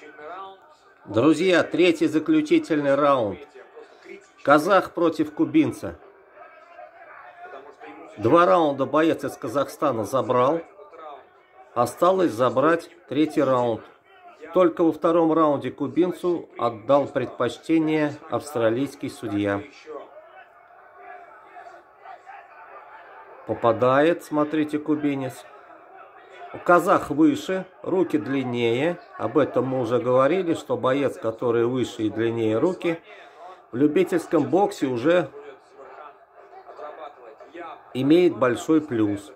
Друзья, третий заключительный раунд. Казах против кубинца. 2 раунда боец из Казахстана забрал. Осталось забрать третий раунд. Только во втором раунде кубинцу отдал предпочтение австралийский судья. Попадает, смотрите, кубинец. Казах выше, руки длиннее. Об этом мы уже говорили, что боец, который выше и длиннее руки, в любительском боксе уже имеет большой плюс.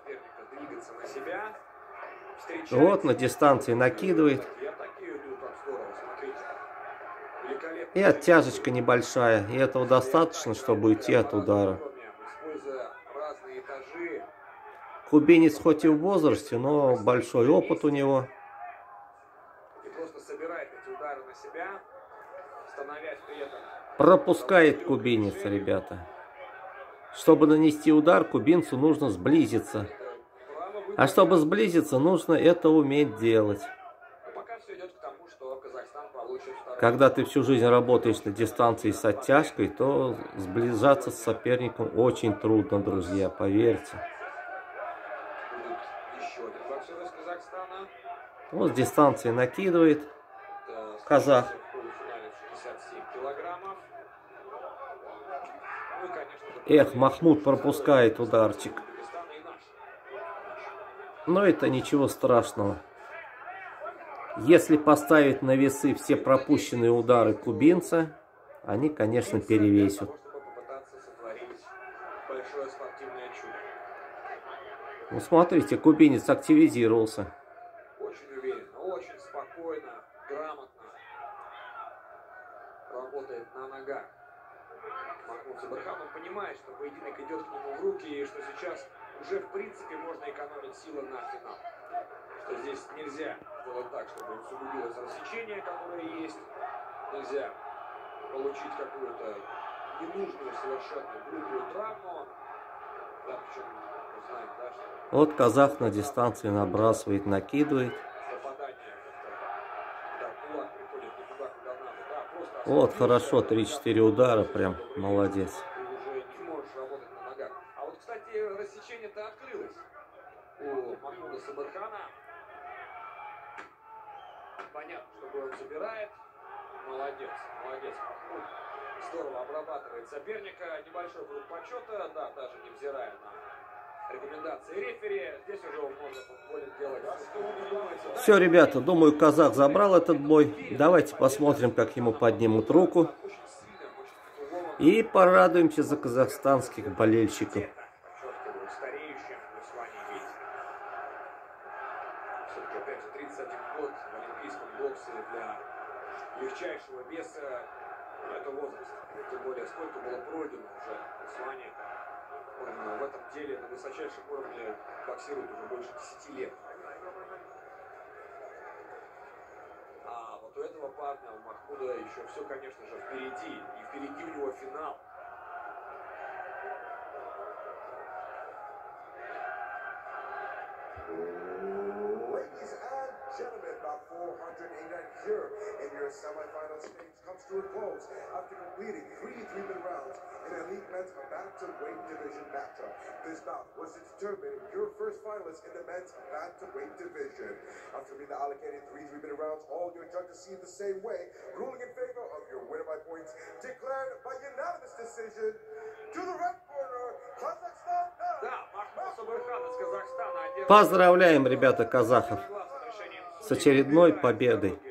Вот на дистанции накидывает. И оттяжечка небольшая. И этого достаточно, чтобы уйти от удара. Кубинец хоть и в возрасте, но большой опыт у него. Пропускает кубинец, ребята. Чтобы нанести удар, кубинцу нужно сблизиться. А чтобы сблизиться, нужно это уметь делать. Когда ты всю жизнь работаешь на дистанции с оттяжкой, то сближаться с соперником очень трудно, друзья, поверьте. Вот с дистанции накидывает казах. Эх, Махмуд пропускает ударчик. Но это ничего страшного. Если поставить на весы все пропущенные удары кубинца, они, конечно, перевесят. Ну, смотрите, кубинец активизировался. Очень уверенно, очень спокойно, грамотно работает на ногах. Махмуд Сабырхан, он понимает, что поединок идет к нему в руки, и что сейчас уже, в принципе, можно экономить силы на финал. Что здесь нельзя делать так, чтобы усугубилось рассечение, которое есть. Нельзя получить какую-то ненужную совершенно грубую травму. Да, причем, мы знаем, да, что... Вот казах на дистанции набрасывает, накидывает. Вот, хорошо, 3-4 удара, прям молодец. А вот, кстати, рассечение-то открылось у Махмуда Сабырхана. Понятно, что бой он забирает. Молодец, молодец, Махмуд. Здорово обрабатывает соперника. Небольшой круг почета, да, даже невзирая на рекомендации рефери. Здесь уже он может позволить делать все. Все, ребята, думаю, казах забрал этот бой. Давайте посмотрим, как ему поднимут руку. И порадуемся за казахстанских болельщиков. Легчайшего веса это возраст. Тем более, сколько было пройдено уже в Исламе. Он в этом деле на высочайшем уровне боксирует уже больше 10 лет. А вот у этого парня, у Махмуда, еще все, конечно же, впереди. И впереди у него финал. About 489 here in your semi-final stage comes to a close after completing 3 3-minute rounds in Elite Men's Bantamweight Division matchup. This bout was to determine your first finalist in the Men's Bantamweight Division. After being allocated 3 3-minute rounds, all your judges see it the same way, ruling in favor of your winner by points, declared by unanimous decision to the red corner, Kazakhstan. Да, Махмуд Сабырхан из Казахстана. Поздравляем, ребята, казахов с очередной победой.